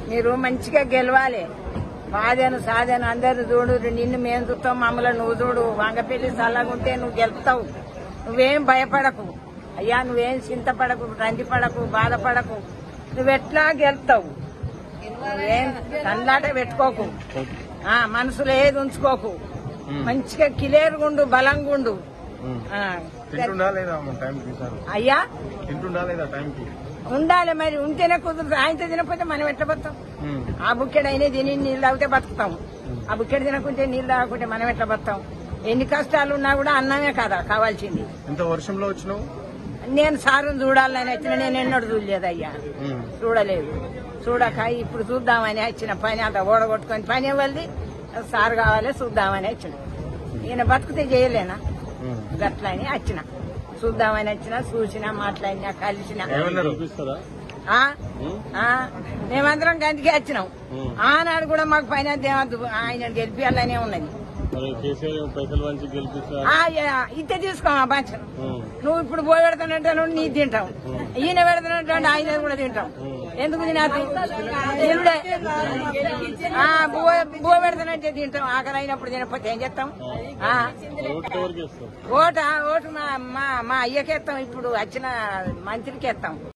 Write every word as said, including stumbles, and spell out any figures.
మీరు మంచిగా గెలవాలి. బాధను సాధను అందరు చూడు, నిన్ను మేము చూస్తాం, మమ్మల్ని నువ్వు చూడు. వంగపల్లి చల్లగుంటే నువ్వు గెలుపుతావు. నువ్వేం భయపడకు అయ్యా, నువ్వేం చింతపడకు, రందిపడకు, బాధపడకు. నువ్వెట్లా గెలుపుతావు. నువ్వేం కళ్ళాట పెట్టుకోకు, మనసులో ఏది ఉంచుకోకు. మంచిగా కిలేరుగుండు, బలంగుండు. అయ్యా ఉండాలి మరి, ఉంటేనే కుదురు. ఆయనతో తినకపోతే మనం ఎట్లా బతాం? ఆ బుక్కెడు అయినా తిని నీళ్ళు తాగితే బతుకుతాం. ఆ బుక్కెడు తినకుంటే నీళ్ళు తాగకుంటే మనం ఎట్లా బతాం? ఎన్ని కష్టాలు ఉన్నా కూడా అన్నమే కదా కావాల్సింది. ఎంత వర్షంలో వచ్చినావు? నేను సారుని చూడాలని వచ్చిన, నేను ఎన్నడూ చూడలేదు అయ్యా, చూడలేదు. చూడక ఇప్పుడు చూద్దామని వచ్చిన. పని అంతా ఓడగొట్టుకొని పని వాళ్ళది సారు కావాలి చూద్దామని వచ్చిన. ఈయన బతుకుతే చేయలేనా గట్లా అని వచ్చిన. చూద్దామని వచ్చిన, చూసినా, మాట్లాడినా, కలిసిన. మేమందరం గంటికి వచ్చినాం. ఆనాడు కూడా మాకు పైన ఆయన గెలిపియాలనే ఉన్నది. ఇట్టే తీసుకోమా పంచను. నువ్వు ఇప్పుడు బో పెడతానంటే నీ తింటావు, ఈయన పెడతానంటే ఆయన కూడా తింటాం. ఎందుకు తినాలి? బో పెడతానంటే తింటాం. ఆకలి అయినప్పుడు తినకపోతే ఏం చేస్తాం? ఓట ఓటు మా మా అయ్యకేస్తాం. ఇప్పుడు వచ్చిన మంత్రికి వేస్తాం.